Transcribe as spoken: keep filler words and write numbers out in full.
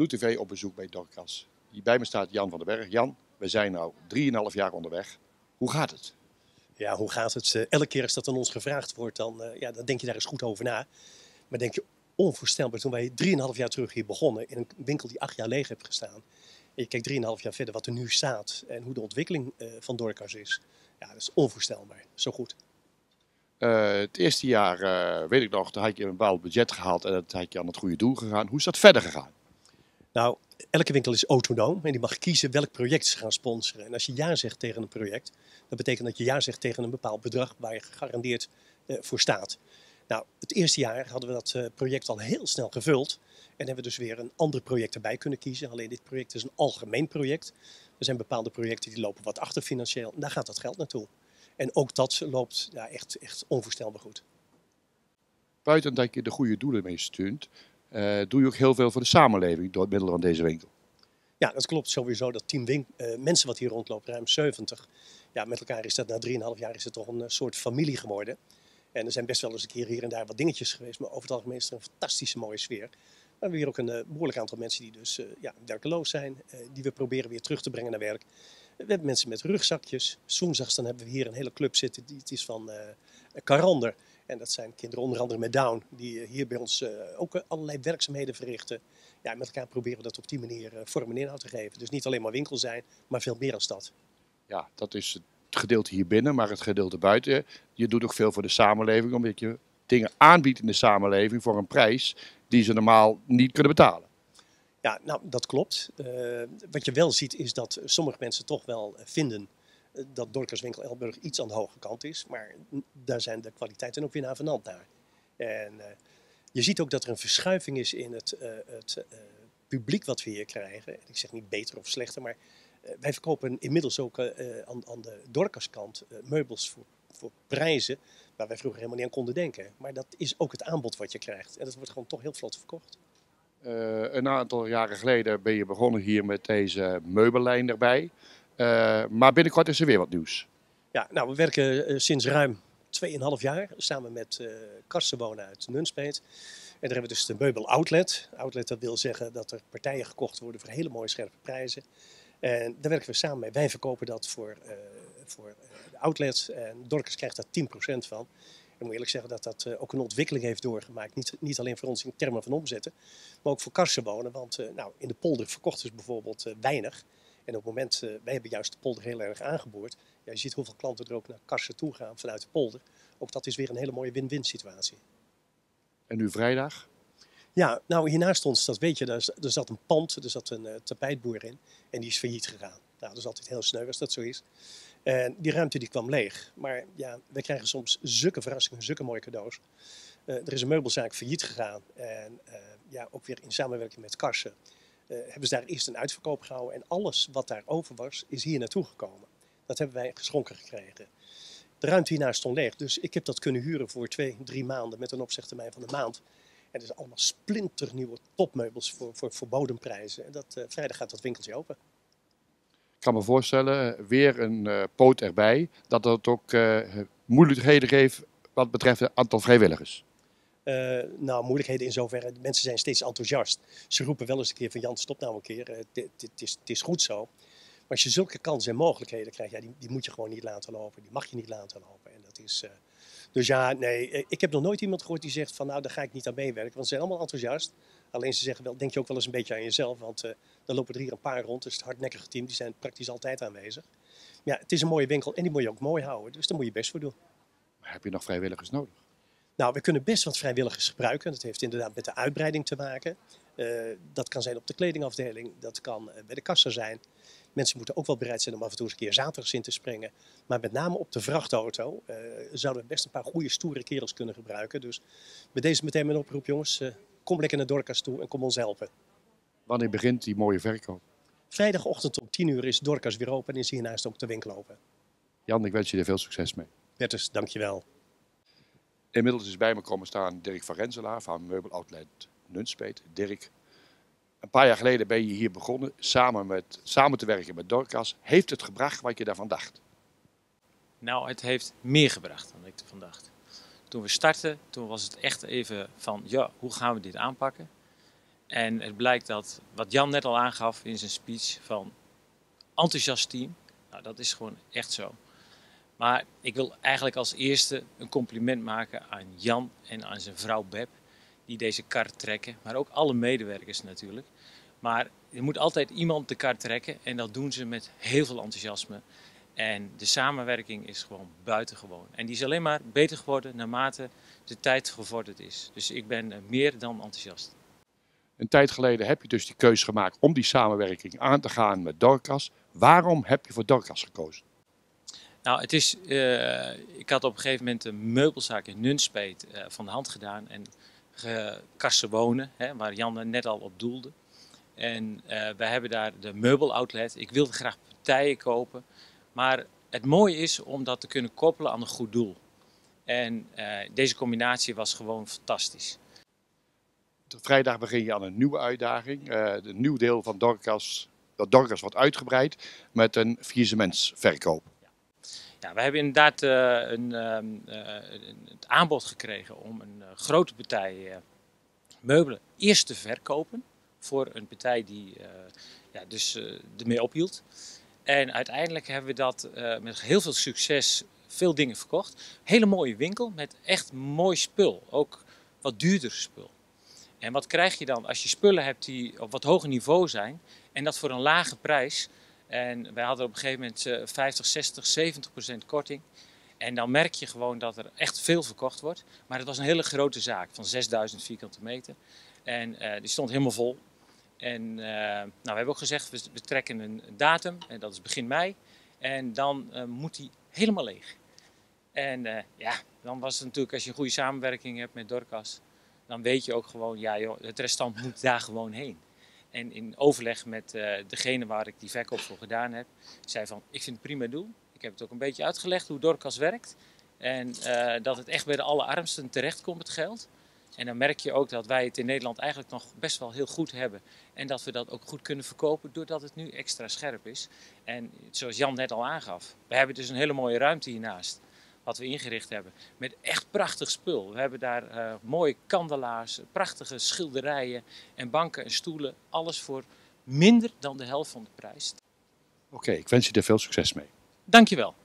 Blue T V op bezoek bij Dorcas. Hier bij me staat Jan van den Berg. Jan, we zijn nu drieënhalf jaar onderweg. Hoe gaat het? Ja, hoe gaat het? Uh, elke keer als dat aan ons gevraagd wordt, dan, uh, ja, dan denk je daar eens goed over na. Maar denk je onvoorstelbaar, toen wij drieënhalf jaar terug hier begonnen, in een winkel die acht jaar leeg heeft gestaan. En je kijkt drieënhalf jaar verder wat er nu staat en hoe de ontwikkeling uh, van Dorcas is. Ja, dat is onvoorstelbaar. Zo goed. Uh, het eerste jaar, uh, weet ik nog, toen had je een bepaald budget gehaald en dat had je aan het goede doel gegaan. Hoe is dat verder gegaan? Nou, elke winkel is autonoom en die mag kiezen welk project ze gaan sponsoren. En als je ja zegt tegen een project, dat betekent dat je ja zegt tegen een bepaald bedrag waar je gegarandeerd uh, voor staat. Nou, het eerste jaar hadden we dat uh, project al heel snel gevuld en hebben we dus weer een ander project erbij kunnen kiezen. Alleen dit project is een algemeen project. Er zijn bepaalde projecten die lopen wat achter financieel en daar gaat dat geld naartoe. En ook dat loopt ja, echt, echt onvoorstelbaar goed. Buiten dat je de goede doelen mee steunt, uh, doe je ook heel veel voor de samenleving door het middel van deze winkel. Ja, dat klopt sowieso. Dat team win- uh, mensen wat hier rondlopen, ruim zeventig. Ja, met elkaar is dat na drieënhalf jaar is het toch een uh, soort familie geworden. En er zijn best wel eens een keer hier en daar wat dingetjes geweest. Maar over het algemeen is er een fantastische mooie sfeer. We hebben hier ook een uh, behoorlijk aantal mensen die dus uh, ja, werkeloos zijn. Uh, die we proberen weer terug te brengen naar werk. We hebben mensen met rugzakjes. Woensdags dan hebben we hier een hele club zitten. Die, het is van uh, Karander. En dat zijn kinderen onder andere met Down. Die uh, hier bij ons uh, ook uh, allerlei werkzaamheden verrichten. Ja, met elkaar proberen we dat op die manier uh, vorm en inhoud te geven. Dus niet alleen maar winkel zijn, maar veel meer dan dat. Ja, dat is het gedeelte hier binnen, maar het gedeelte buiten. Je doet ook veel voor de samenleving, omdat je dingen aanbiedt in de samenleving voor een prijs die ze normaal niet kunnen betalen. Ja, nou, dat klopt. Uh, wat je wel ziet is dat sommige mensen toch wel vinden uh, dat Dorcas Winkel Elburg iets aan de hoge kant is. Maar daar zijn de kwaliteiten ook weer naar vanand naar. En uh, je ziet ook dat er een verschuiving is in het, uh, het uh, publiek wat we hier krijgen. Ik zeg niet beter of slechter, maar uh, wij verkopen inmiddels ook uh, aan, aan de Dorcas kant uh, meubels voor, voor prijzen waar wij vroeger helemaal niet aan konden denken. Maar dat is ook het aanbod wat je krijgt. En dat wordt gewoon toch heel vlot verkocht. Uh, een aantal jaren geleden ben je begonnen hier met deze meubellijn erbij. Uh, maar binnenkort is er weer wat nieuws. Ja, nou, we werken uh, sinds ruim tweeënhalf jaar samen met uh, Karsten Wonen uit Nunspeet. En daar hebben we dus de meubel outlet. Outlet, dat wil zeggen dat er partijen gekocht worden voor hele mooie scherpe prijzen. En daar werken we samen mee. Wij verkopen dat voor, uh, voor uh, de outlet. En Dorcas krijgt daar tien procent van. Ik moet eerlijk zeggen dat dat uh, ook een ontwikkeling heeft doorgemaakt. Niet, niet alleen voor ons in termen van omzetten, maar ook voor Karsten Wonen. Want uh, nou, in de polder verkochten ze bijvoorbeeld uh, weinig. En op het moment, uh, wij hebben juist de polder heel erg aangeboord. Ja, je ziet hoeveel klanten er ook naar Karsten toe gaan vanuit de polder. Ook dat is weer een hele mooie win-win situatie. En nu vrijdag? Ja, nou hiernaast ons, dat weet je, er, er zat een pand, er zat een uh, tapijtboer in. En die is failliet gegaan. Nou, dat is altijd heel sneu als dat zo is. En die ruimte die kwam leeg. Maar ja, wij krijgen soms zulke verrassingen, zulke mooie cadeaus. Uh, er is een meubelzaak failliet gegaan. En uh, ja, ook weer in samenwerking met Karsten. Uh, hebben ze daar eerst een uitverkoop gehouden. En alles wat daar over was, is hier naartoe gekomen. Dat hebben wij geschonken gekregen. De ruimte hiernaast stond leeg. Dus ik heb dat kunnen huren voor twee, drie maanden met een opzegtermijn van een maand. En het is allemaal splinternieuwe topmeubels voor, voor, voor bodemprijzen. En dat, uh, vrijdag gaat dat winkeltje open. Ik kan me voorstellen, weer een uh, poot erbij, dat het ook uh, moeilijkheden geeft wat betreft het aantal vrijwilligers. Uh, nou, moeilijkheden in zoverre. De mensen zijn steeds enthousiast. Ze roepen wel eens een keer van Jan, stop nou een keer. Het uh, is, is goed zo. Maar als je zulke kansen en mogelijkheden krijgt, ja, die, die moet je gewoon niet laten lopen. Die mag je niet laten lopen. En dat is, uh, dus ja, nee, ik heb nog nooit iemand gehoord die zegt van nou, daar ga ik niet aan meewerken. Want ze zijn allemaal enthousiast. Alleen ze zeggen wel, denk je ook wel eens een beetje aan jezelf. Want uh, dan lopen er hier een paar rond. Dus het hardnekkige team, die zijn praktisch altijd aanwezig. Maar ja, het is een mooie winkel en die moet je ook mooi houden. Dus daar moet je best voor doen. Maar heb je nog vrijwilligers nodig? Nou, we kunnen best wat vrijwilligers gebruiken. Dat heeft inderdaad met de uitbreiding te maken. Uh, dat kan zijn op de kledingafdeling, dat kan uh, bij de kassa zijn. Mensen moeten ook wel bereid zijn om af en toe eens een keer zaterdags in te springen. Maar met name op de vrachtauto uh, zouden we best een paar goede stoere kerels kunnen gebruiken. Dus bij deze meteen mijn oproep, jongens. Uh, kom lekker naar Dorcas toe en kom ons helpen. Wanneer begint die mooie verkoop? Vrijdagochtend om tien uur is Dorcas weer open en is hiernaast ook de winkel open. Jan, ik wens je er veel succes mee. Bertus, dankjewel. Inmiddels is bij me komen staan Dirk van Renselaar van Meubel Outlet Nunspeet. Dirk, een paar jaar geleden ben je hier begonnen samen, met, samen te werken met Dorcas. Heeft het gebracht wat je daarvan dacht? Nou, het heeft meer gebracht dan ik ervan dacht. Toen we startten, toen was het echt even van, ja, hoe gaan we dit aanpakken? En het blijkt dat, wat Jan net al aangaf in zijn speech, van enthousiast team. Nou, dat is gewoon echt zo. Maar ik wil eigenlijk als eerste een compliment maken aan Jan en aan zijn vrouw Beb, die deze kar trekken. Maar ook alle medewerkers natuurlijk. Maar er moet altijd iemand de kar trekken en dat doen ze met heel veel enthousiasme. En de samenwerking is gewoon buitengewoon. En die is alleen maar beter geworden naarmate de tijd gevorderd is. Dus ik ben meer dan enthousiast. Een tijd geleden heb je dus die keuze gemaakt om die samenwerking aan te gaan met Dorcas. Waarom heb je voor Dorcas gekozen? Nou, het is, uh, ik had op een gegeven moment een meubelzaak in Nunspeet uh, van de hand gedaan. En kassen wonen, hè, waar Jan net al op doelde. En uh, wij hebben daar de meubeloutlet. Ik wilde graag partijen kopen. Maar het mooie is om dat te kunnen koppelen aan een goed doel. En uh, deze combinatie was gewoon fantastisch. Vrijdag begin je aan een nieuwe uitdaging. Uh, een nieuw deel van Dorcas, dat Dorcas wordt uitgebreid met een faillissementsverkoop. Ja. Ja, we hebben inderdaad uh, een, uh, uh, het aanbod gekregen om een uh, grote partij uh, meubelen eerst te verkopen. Voor een partij die uh, ja, dus, uh, ermee ophield. En uiteindelijk hebben we dat uh, met heel veel succes veel dingen verkocht. Hele mooie winkel met echt mooi spul. Ook wat duurder spul. En wat krijg je dan als je spullen hebt die op wat hoger niveau zijn en dat voor een lage prijs. En wij hadden op een gegeven moment vijftig, zestig, zeventig procent korting. En dan merk je gewoon dat er echt veel verkocht wordt. Maar het was een hele grote zaak van zesduizend vierkante meter. En uh, die stond helemaal vol. En uh, nou, we hebben ook gezegd, we, we trekken een datum. En dat is begin mei. En dan uh, moet die helemaal leeg. En uh, ja, dan was het natuurlijk, als je een goede samenwerking hebt met Dorcas, dan weet je ook gewoon, ja joh, het restant moet daar gewoon heen. En in overleg met uh, degene waar ik die verkoop voor gedaan heb, zei van, ik vind het prima doel. Ik heb het ook een beetje uitgelegd hoe Dorcas werkt. En uh, dat het echt bij de allerarmsten terecht komt, het geld. En dan merk je ook dat wij het in Nederland eigenlijk nog best wel heel goed hebben. En dat we dat ook goed kunnen verkopen doordat het nu extra scherp is. En zoals Jan net al aangaf, we hebben dus een hele mooie ruimte hiernaast. Wat we ingericht hebben. Met echt prachtig spul. We hebben daar uh, mooie kandelaars, prachtige schilderijen en banken en stoelen. Alles voor minder dan de helft van de prijs. Oké, okay, ik wens je er veel succes mee. Dankjewel.